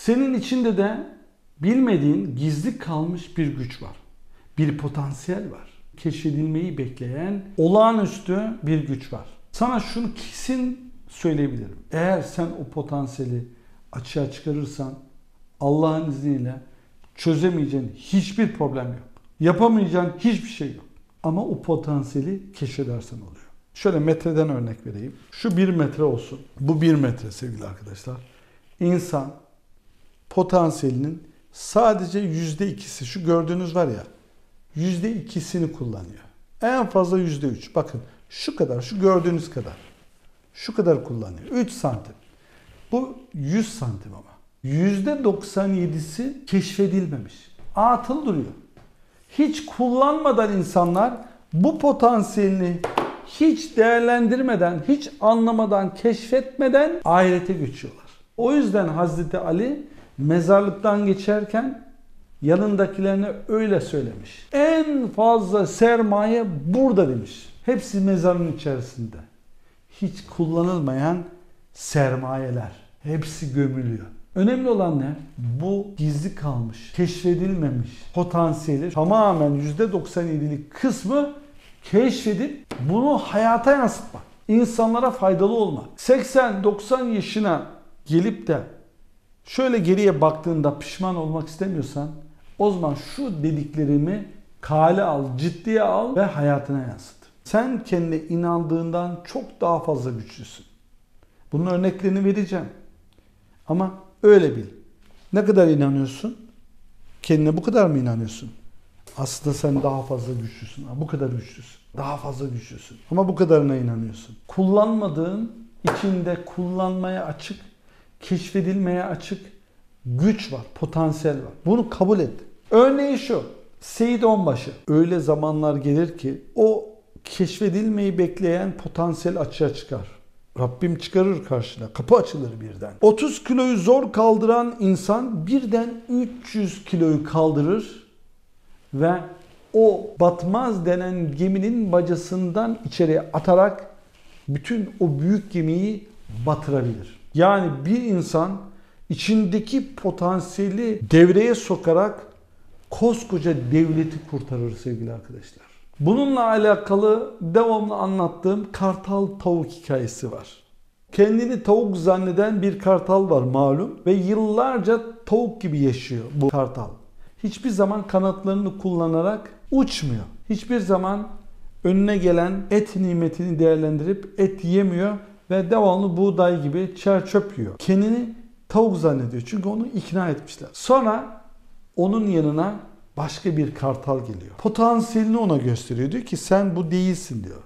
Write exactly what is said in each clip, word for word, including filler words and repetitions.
Senin içinde de bilmediğin gizli kalmış bir güç var. Bir potansiyel var. Keşfedilmeyi bekleyen olağanüstü bir güç var. Sana şunu kesin söyleyebilirim. Eğer sen o potansiyeli açığa çıkarırsan Allah'ın izniyle çözemeyeceğin hiçbir problem yok. Yapamayacağın hiçbir şey yok. Ama o potansiyeli keşfedersen oluyor. Şöyle metreden örnek vereyim. Şu bir metre olsun. Bu bir metre sevgili arkadaşlar. İnsan potansiyelinin sadece yüzde ikisi, şu gördüğünüz var ya, yüzde ikisini kullanıyor. En fazla yüzde üç. Bakın şu kadar, şu gördüğünüz kadar. Şu kadar kullanıyor. üç santim. Bu yüz santim ama. yüzde doksan yedisi keşfedilmemiş. Atıl duruyor. Hiç kullanmadan insanlar bu potansiyelini hiç değerlendirmeden, hiç anlamadan, keşfetmeden ahirete geçiyorlar. O yüzden Hazreti Ali mezarlıktan geçerken yanındakilerine öyle söylemiş. En fazla sermaye burada demiş. Hepsi mezarın içerisinde. Hiç kullanılmayan sermayeler. Hepsi gömülüyor. Önemli olan ne? Bu gizli kalmış, keşfedilmemiş potansiyeli tamamen yüzde doksan yedilik kısmı keşfedip bunu hayata yansıtmak. İnsanlara faydalı olmak. seksen doksan yaşına gelip de şöyle geriye baktığında pişman olmak istemiyorsan o zaman şu dediklerimi kale al, ciddiye al ve hayatına yansıt. Sen kendine inandığından çok daha fazla güçlüsün. Bunun örneklerini vereceğim. Ama öyle bil. Ne kadar inanıyorsun? Kendine bu kadar mı inanıyorsun? Aslında sen daha fazla güçlüsün. Bu kadar güçlüsün. Daha fazla güçlüsün. Ama bu kadarına inanıyorsun. Kullanmadığın, içinde kullanmaya açık, keşfedilmeye açık güç var, potansiyel var. Bunu kabul et. Örneği şu. Seyit Onbaşı. Öyle zamanlar gelir ki o keşfedilmeyi bekleyen potansiyel açığa çıkar. Rabbim çıkarır karşına. Kapı açılır birden. otuz kiloyu zor kaldıran insan birden üç yüz kiloyu kaldırır ve o batmaz denen geminin bacasından içeriye atarak bütün o büyük gemiyi batırabilir. Yani bir insan içindeki potansiyeli devreye sokarak koskoca devleti kurtarır sevgili arkadaşlar. Bununla alakalı devamlı anlattığım kartal tavuk hikayesi var. Kendini tavuk zanneden bir kartal var malum ve yıllarca tavuk gibi yaşıyor bu kartal. Hiçbir zaman kanatlarını kullanarak uçmuyor. Hiçbir zaman önüne gelen et nimetini değerlendirip et yemiyor ve devamlı buğday gibi çer çöp yiyor. Kendini tavuk zannediyor çünkü onu ikna etmişler. Sonra onun yanına başka bir kartal geliyor. Potansiyelini ona gösteriyor. Diyor ki sen bu değilsin diyor.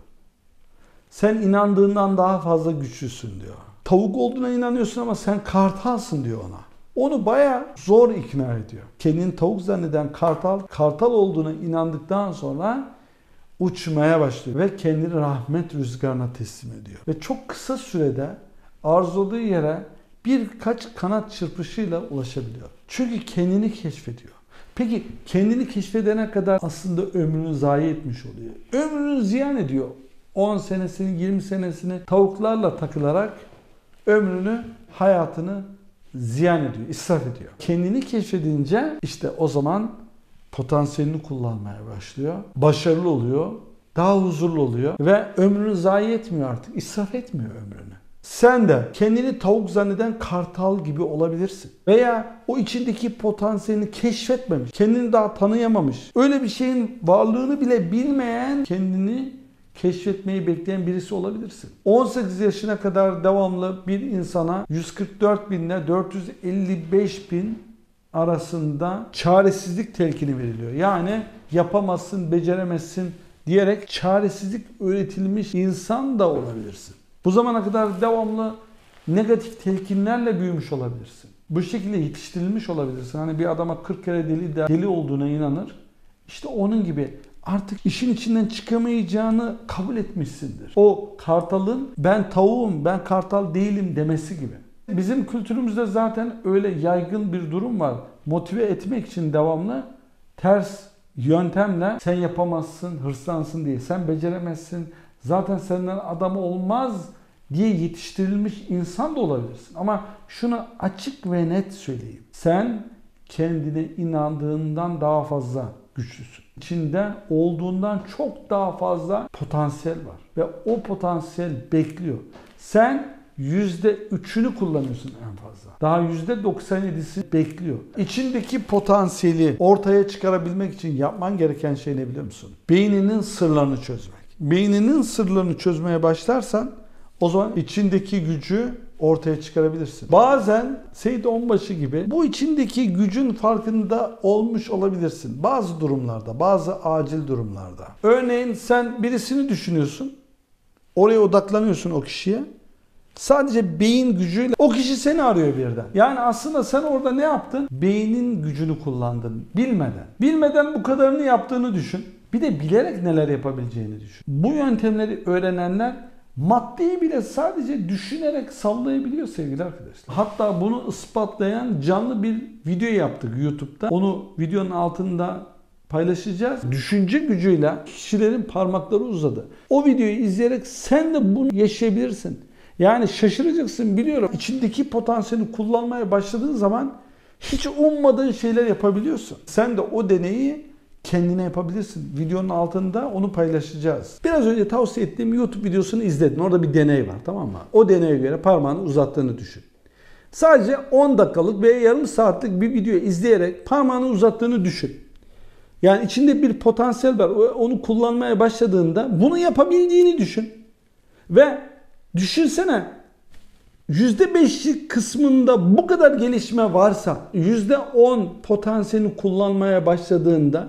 Sen inandığından daha fazla güçlüsün diyor. Tavuk olduğuna inanıyorsun ama sen kartalsın diyor ona. Onu bayağı zor ikna ediyor. Kendini tavuk zanneden kartal, kartal olduğuna inandıktan sonra uçmaya başlıyor ve kendini rahmet rüzgarına teslim ediyor. Ve çok kısa sürede arzuladığı yere birkaç kanat çırpışıyla ulaşabiliyor. Çünkü kendini keşfediyor. Peki kendini keşfedene kadar aslında ömrünü zayi etmiş oluyor. Ömrünü ziyan ediyor. on senesini, yirmi senesini tavuklarla takılarak ömrünü, hayatını ziyan ediyor, israf ediyor. Kendini keşfedince işte o zaman potansiyelini kullanmaya başlıyor. Başarılı oluyor, daha huzurlu oluyor ve ömrünü zayi etmiyor artık, israf etmiyor ömrünü. Sen de kendini tavuk zanneden kartal gibi olabilirsin. Veya o içindeki potansiyelini keşfetmemiş, kendini daha tanıyamamış, öyle bir şeyin varlığını bile bilmeyen, kendini keşfetmeyi bekleyen birisi olabilirsin. on sekiz yaşına kadar devamlı bir insana yüz kırk dört bin ile dört yüz elli beş bin arasında çaresizlik telkini veriliyor. Yani yapamazsın, beceremezsin diyerek çaresizlik öğretilmiş insan da olabilirsin. Bu zamana kadar devamlı negatif telkinlerle büyümüş olabilirsin. Bu şekilde yetiştirilmiş olabilirsin. Hani bir adama kırk kere deli de deli olduğuna inanır. İşte onun gibi artık işin içinden çıkamayacağını kabul etmişsindir. O kartalın ben tavuğum, ben kartal değilim demesi gibi. Bizim kültürümüzde zaten öyle yaygın bir durum var. Motive etmek için devamlı ters yöntemle sen yapamazsın, hırslansın diye, sen beceremezsin, zaten senden adam olmaz diye yetiştirilmiş insan da olabilirsin. Ama şunu açık ve net söyleyeyim. Sen kendine inandığından daha fazla güçlüsün. İçinde olduğundan çok daha fazla potansiyel var. Ve o potansiyel bekliyor. Sen yüzde üçünü kullanıyorsun en fazla. Daha yüzde doksan yedisi bekliyor. İçindeki potansiyeli ortaya çıkarabilmek için yapman gereken şey ne biliyor musun? Beyninin sırlarını çözmek. Beyninin sırlarını çözmeye başlarsan o zaman içindeki gücü ortaya çıkarabilirsin. Bazen Seyit Onbaşı gibi bu içindeki gücün farkında olmuş olabilirsin. Bazı durumlarda, bazı acil durumlarda. Örneğin sen birisini düşünüyorsun. Oraya odaklanıyorsun o kişiye. Sadece beyin gücüyle o kişi seni arıyor birden. Yani aslında sen orada ne yaptın? Beynin gücünü kullandın bilmeden. Bilmeden bu kadarını yaptığını düşün. Bir de bilerek neler yapabileceğini düşün. Bu yöntemleri öğrenenler maddeyi bile sadece düşünerek sallayabiliyor sevgili arkadaşlar. Hatta bunu ispatlayan canlı bir video yaptık YouTube'da. Onu videonun altında paylaşacağız. Düşünce gücüyle kişilerin parmakları uzadı. O videoyu izleyerek sen de bunu yaşayabilirsin. Yani şaşıracaksın biliyorum. İçindeki potansiyeli kullanmaya başladığın zaman hiç ummadığın şeyler yapabiliyorsun. Sen de o deneyi kendine yapabilirsin. Videonun altında onu paylaşacağız. Biraz önce tavsiye ettiğim YouTube videosunu izledin. Orada bir deney var, tamam mı? O deneye göre parmağını uzattığını düşün. Sadece on dakikalık veya yarım saatlik bir video izleyerek parmağını uzattığını düşün. Yani içinde bir potansiyel var. Onu kullanmaya başladığında bunu yapabildiğini düşün. Ve düşünsene yüzde beşlik kısmında bu kadar gelişme varsa yüzde on potansiyelini kullanmaya başladığında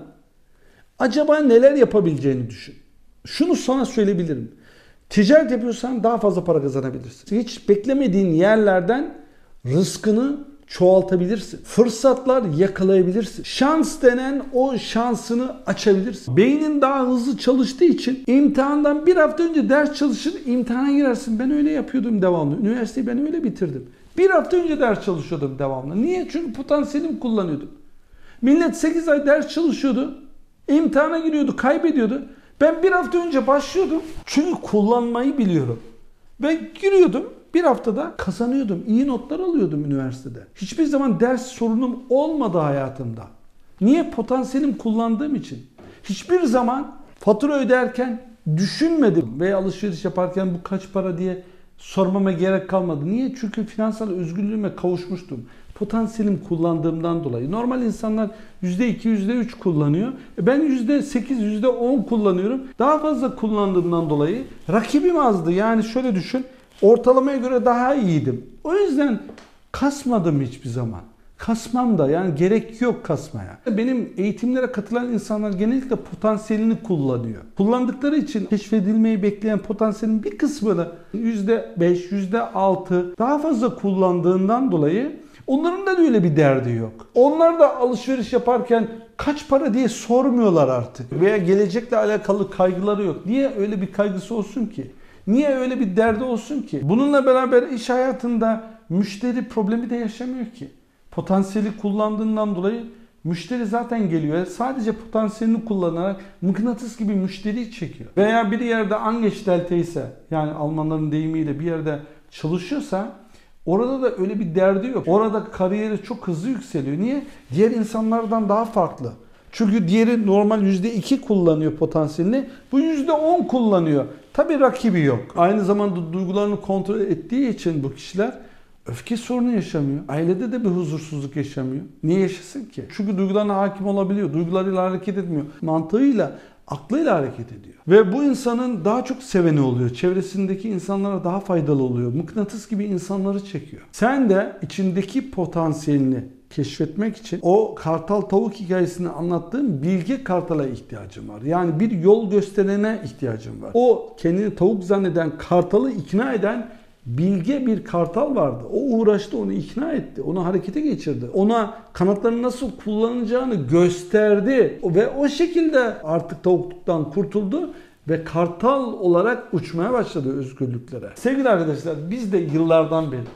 acaba neler yapabileceğini düşün. Şunu sana söyleyebilirim. Ticaret yapıyorsan daha fazla para kazanabilirsin. Hiç beklemediğin yerlerden rızkını çoğaltabilirsin. Fırsatlar yakalayabilirsin. Şans denen o şansını açabilirsin. Beynin daha hızlı çalıştığı için imtihandan bir hafta önce ders çalışır, imtihana girersin. Ben öyle yapıyordum devamlı. Üniversiteyi ben öyle bitirdim. Bir hafta önce ders çalışıyordum devamlı. Niye? Çünkü potansiyelimi kullanıyordum. Millet sekiz ay ders çalışıyordu. İmtihana giriyordu, kaybediyordu. Ben bir hafta önce başlıyordum. Çünkü kullanmayı biliyorum. Ve giriyordum. Bir haftada kazanıyordum. İyi notlar alıyordum üniversitede. Hiçbir zaman ders sorunum olmadı hayatımda. Niye? Potansiyelim kullandığım için. Hiçbir zaman fatura öderken düşünmedim. Veya alışveriş yaparken bu kaç para diye sormama gerek kalmadı. Niye? Çünkü finansal özgürlüğüme kavuşmuştum. Potansiyelim kullandığımdan dolayı. Normal insanlar yüzde iki, yüzde üç kullanıyor. Ben yüzde sekiz, yüzde on kullanıyorum. Daha fazla kullandığımdan dolayı rakibim azdı. Yani şöyle düşün. Ortalamaya göre daha iyiydim. O yüzden kasmadım hiçbir zaman. Kasmam da, yani gerek yok kasmaya. Benim eğitimlere katılan insanlar genellikle potansiyelini kullanıyor. Kullandıkları için keşfedilmeyi bekleyen potansiyelin bir kısmını yüzde beş, yüzde altı daha fazla kullandığından dolayı onların da öyle bir derdi yok. Onlar da alışveriş yaparken kaç para diye sormuyorlar artık. Veya gelecekle alakalı kaygıları yok. Niye öyle bir kaygısı olsun ki? Niye öyle bir derdi olsun ki? Bununla beraber iş hayatında müşteri problemi de yaşamıyor ki. Potansiyeli kullandığından dolayı müşteri zaten geliyor. Sadece potansiyelini kullanarak mıknatıs gibi müşteriyi çekiyor. Veya bir yerde Angestellte ise, yani Almanların deyimiyle bir yerde çalışıyorsa orada da öyle bir derdi yok. Orada kariyeri çok hızlı yükseliyor. Niye? Diğer insanlardan daha farklı. Çünkü diğeri normal yüzde iki kullanıyor potansiyelini. Bu yüzde on kullanıyor. Tabii rakibi yok. Aynı zamanda duygularını kontrol ettiği için bu kişiler öfke sorunu yaşamıyor. Ailede de bir huzursuzluk yaşamıyor. Niye yaşasın ki? Çünkü duygularına hakim olabiliyor. Duygularıyla hareket etmiyor. Mantığıyla, aklıyla hareket ediyor. Ve bu insanın daha çok seveni oluyor. Çevresindeki insanlara daha faydalı oluyor. Mıknatıs gibi insanları çekiyor. Sen de içindeki potansiyelini keşfetmek için o kartal tavuk hikayesini anlattığım bilge kartala ihtiyacım var. Yani bir yol gösterene ihtiyacım var. O kendini tavuk zanneden kartalı ikna eden bilge bir kartal vardı. O uğraştı, onu ikna etti. Onu harekete geçirdi. Ona kanatlarını nasıl kullanacağını gösterdi. Ve o şekilde artık tavukluktan kurtuldu ve kartal olarak uçmaya başladı özgürlüklere. Sevgili arkadaşlar, biz de yıllardan beri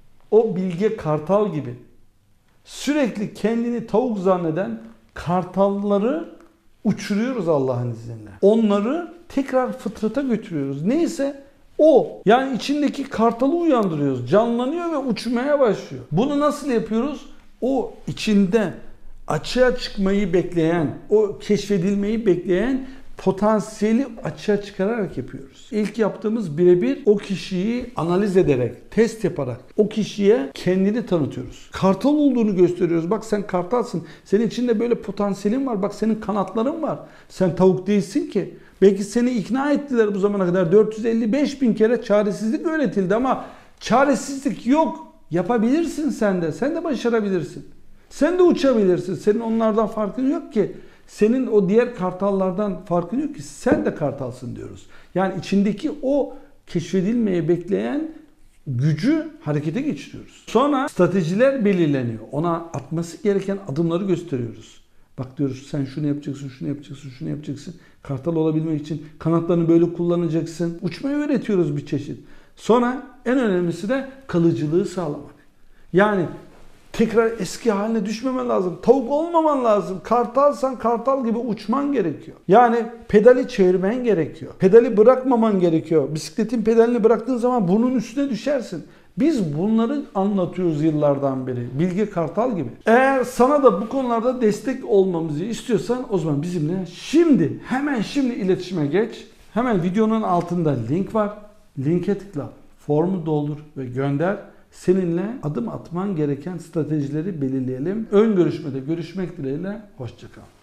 o bilge kartal gibi sürekli kendini tavuk zanneden kartalları uçuruyoruz Allah'ın izniyle. Onları tekrar fıtrata götürüyoruz. Neyse O. Yani içindeki kartalı uyandırıyoruz. Canlanıyor ve uçmaya başlıyor. Bunu nasıl yapıyoruz? O içinde açığa çıkmayı bekleyen, o keşfedilmeyi bekleyen potansiyeli açığa çıkararak yapıyoruz. İlk yaptığımız birebir o kişiyi analiz ederek, test yaparak o kişiye kendini tanıtıyoruz. Kartal olduğunu gösteriyoruz. Bak sen kartalsın. Senin içinde böyle potansiyelin var. Bak senin kanatların var. Sen tavuk değilsin ki. Belki seni ikna ettiler bu zamana kadar. dört yüz elli beş bin kere çaresizlik öğretildi ama çaresizlik yok. Yapabilirsin sen de. Sen de başarabilirsin. Sen de uçabilirsin. Senin onlardan farkın yok ki. Senin o diğer kartallardan farkın yok ki. Sen de kartalsın diyoruz. Yani içindeki o keşfedilmeye bekleyen gücü harekete geçiriyoruz. Sonra stratejiler belirleniyor. Ona atması gereken adımları gösteriyoruz. Bak diyoruz sen şunu yapacaksın, şunu yapacaksın, şunu yapacaksın. Kartal olabilmek için kanatlarını böyle kullanacaksın. Uçmayı öğretiyoruz bir çeşit. Sonra en önemlisi de kalıcılığı sağlamak. Yani tekrar eski haline düşmemen lazım. Tavuk olmaman lazım. Kartalsan kartal gibi uçman gerekiyor. Yani pedali çevirmen gerekiyor. Pedali bırakmaman gerekiyor. Bisikletin pedalini bıraktığın zaman bunun üstüne düşersin. Biz bunları anlatıyoruz yıllardan beri. Bilge Kartal gibi. Eğer sana da bu konularda destek olmamızı istiyorsan o zaman bizimle şimdi, hemen şimdi iletişime geç. Hemen videonun altında link var. Linke tıkla. Formu doldur ve gönder. Seninle adım atman gereken stratejileri belirleyelim. Ön görüşmede görüşmek dileğiyle. Hoşça kal.